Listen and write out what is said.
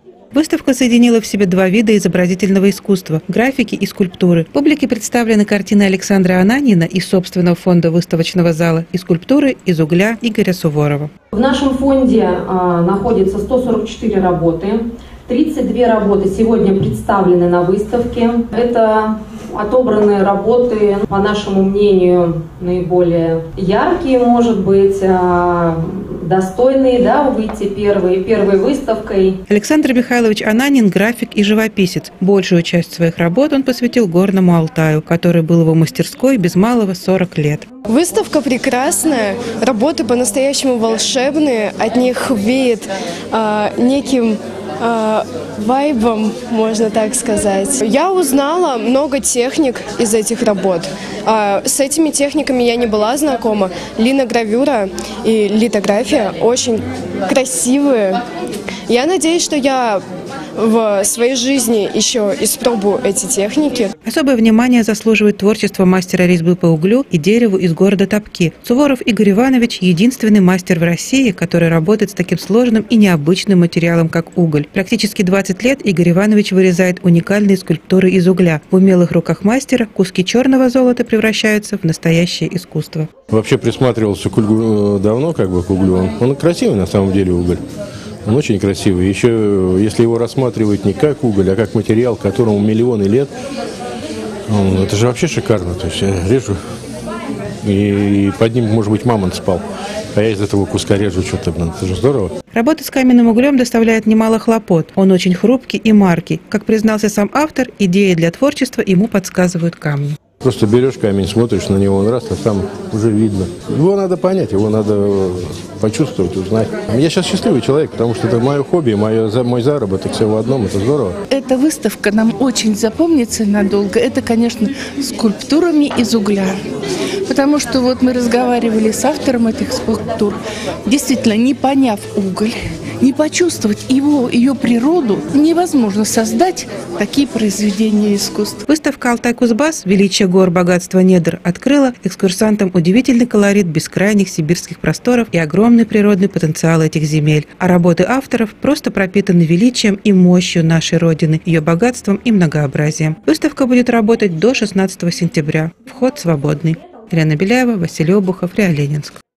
Выставка соединила в себе два вида изобразительного искусства – графики и скульптуры. Публике представлены картины Александра Ананина из собственного фонда выставочного зала и скульптуры из угля Игоря Суворова. В нашем фонде находится 144 работы. 32 работы сегодня представлены на выставке. Это отобранные работы, по нашему мнению, наиболее яркие, может быть, достойные, выйти первой выставкой. Александр Михайлович Ананин – график и живописец. Большую часть своих работ он посвятил Горному Алтаю, который был его мастерской без малого 40 лет. Выставка прекрасная, работы по-настоящему волшебные, от них веет неким вайбом, можно так сказать. Я узнала много техник из этих работ. С этими техниками я не была знакома. Линогравюра и литография очень красивые. Я надеюсь, что я в своей жизни еще испробую эти техники. Особое внимание заслуживает творчество мастера резьбы по углю и дереву из города Топки. Суворов Игорь Иванович – единственный мастер в России, который работает с таким сложным и необычным материалом, как уголь. Практически 20 лет Игорь Иванович вырезает уникальные скульптуры из угля. В умелых руках мастера куски черного золота превращаются в настоящее искусство. Вообще присматривался к углю давно, к углю. Он красивый на самом деле уголь. Он очень красивый. Еще, если его рассматривать не как уголь, а как материал, которому миллионы лет, это же вообще шикарно. То есть я режу, и под ним, может быть, мамонт спал. А я из этого куска режу что-то. Это же здорово. Работа с каменным углем доставляет немало хлопот. Он очень хрупкий и маркий. Как признался сам автор, идеи для творчества ему подсказывают камни. Просто берешь камень, смотришь на него, он раз, а там уже видно. Его надо понять, его надо почувствовать, узнать. Я сейчас счастливый человек, потому что это мое хобби, мой заработок, все в одном, это здорово. Эта выставка нам очень запомнится надолго. Это, конечно, скульптурами из угля. Потому что вот мы разговаривали с автором этих скульптур. Действительно, не поняв уголь, не почувствовать ее природу, невозможно создать такие произведения искусства. Выставка «Алтай-Кузбасс. Величие гор, богатство недр» открыла экскурсантам удивительный колорит бескрайних сибирских просторов и огромный природный потенциал этих земель. А работы авторов просто пропитаны величием и мощью нашей Родины, ее богатством и многообразием. Выставка будет работать до 16 сентября. Вход свободный. Елена Беляева, Василий Обухов, РИА Ленинск.